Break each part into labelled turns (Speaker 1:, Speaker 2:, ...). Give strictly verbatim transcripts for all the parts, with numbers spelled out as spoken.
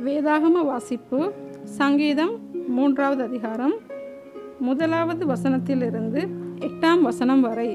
Speaker 1: வேதாகம வாசிப்பு சங்கீதம் மூன்றாவது அதிகாரம் முதலாவது வசனத்திலிருந்து எட்டாம் வசனம் வரை.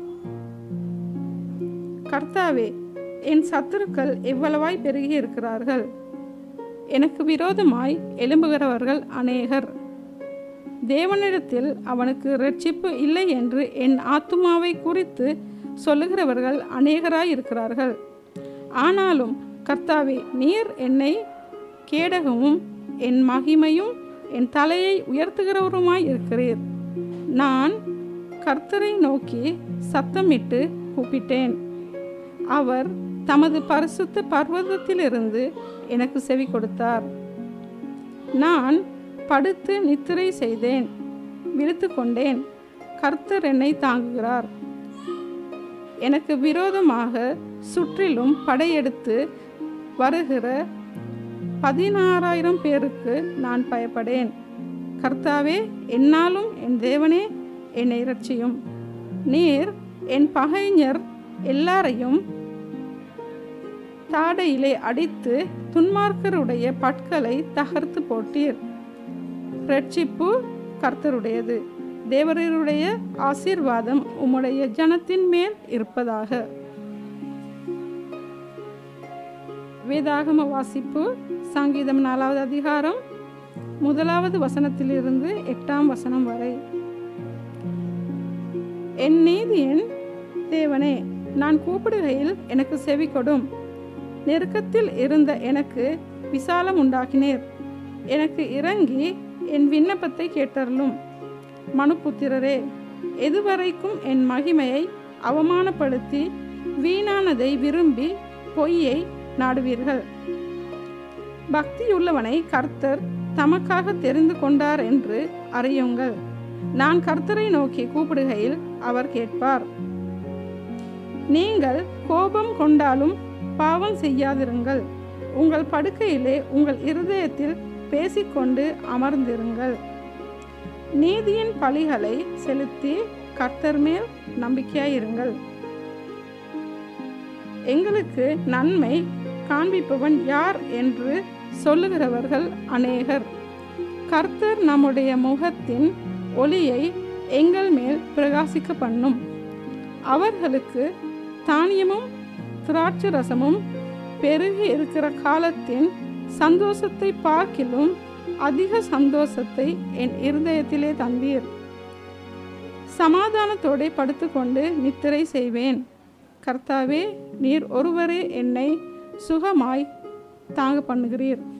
Speaker 1: கர்த்தாவே, என் சத்துருக்கள் எவ்வளவாய் பெருகி இருக்கிறார்கள்! எனக்கு விரோதமாய் எழும்புகிறவர்கள் அநேகர். தேவனிடத்தில் அவனுக்கு இரட்சிப்பு இல்லை என்று என் ஆத்துமாவை குறித்து சொல்லுகிறவர்கள் அநேகராய் இருக்கிறார்கள். ஆனாலும் கர்த்தாவே, நீர் என்னை கேடகமும் என் மகிமையும் என் தலையை உயர்த்துகிறவருமாய் இருக்கிறீர். நான் கர்த்தரை நோக்கி சத்தமிட்டு கூப்பிட்டேன். அவர் தமது பரிசுத்த பர்வதத்திலிருந்து எனக்கு செவி கொடுத்தார். நான் படுத்து நித்திரை செய்தேன், விழித்து கொண்டேன். கர்த்தர் என்னை தாங்குகிறார். எனக்கு விரோதமாக சுற்றிலும் படையெடுத்து வருகிற பதினாறாயிரம் பேருக்கு நான் பயப்படேன். கர்த்தாவே, என்னாலும் என் தேவனே, என்னை இரட்சியும். நீர் என் பகைஞர் எல்லாரையும் தாடையிலே அடித்து துன்மார்க்கருடைய பற்களை தகர்த்து போட்டீர். இரட்சிப்பு கர்த்தருடையது. தேவருடைய ஆசீர்வாதம் உம்முடைய ஜனத்தின் மேல் இருப்பதாக. வேதாகம வாசிப்பு சங்கீதம் நாலாவது அதிகாரம் முதலாவது வசனத்திலிருந்து எட்டாம் வசனம் வரை. என் நீதியின் தேவனே, நான் கூப்பிடுகையில் எனக்கு செவி கொடும். நெருக்கத்தில் இருந்த எனக்கு விசாலம் உண்டாக்கினீர். எனக்கு இறங்கி என் விண்ணப்பத்தை கேட்டருளும். மனுபுத்திரரே, எதுவரைக்கும் என் மகிமையை அவமானப்படுத்தி வீணானதை விரும்பி பொய்யை நாடுவீர்கள்? பக்தியுள்ளவனை கர்த்தர் தமக்காக தெரிந்து கொண்டார் என்று அறியுங்கள். நான் கர்த்தரை நோக்கி கூப்பிடுகையில் அவர் கேட்பார். நீங்கள் கோபம் கொண்டாலும் பாவம் செய்யாதிருங்கள். உங்கள் படுக்கையிலே உங்கள் இருதயத்தில் பேசிக்கொண்டு அமர்ந்திருங்கள். நீதியின் பலிகளை செலுத்தி கர்த்தர் மேல் நம்பிக்கையாயிருங்கள். எங்களுக்கு நன்மை காண்பிப்பவன் யார் என்று சொல்லுகிறவர்கள் அநேகர். கர்த்தர் நம்முடைய முகத்தின் ஒளியை எங்கள் மேல் பிரகாசிக்க பண்ணும். அவர்களுக்கு தானியமும் திராட்சை ரசமும் பெருகி இருக்கிற காலத்தின் சந்தோஷத்தை பார்க்கிலும் அதிக சந்தோஷத்தை என் இருதயத்திலே தந்தீர். சமாதானத்தோடு படுத்துக்கொண்டு நித்திரை செய்வேன். கர்த்தாவே, நீர் ஒருவரே என்னை சுகமாய் தாங்க பண்ணுகிறீர்.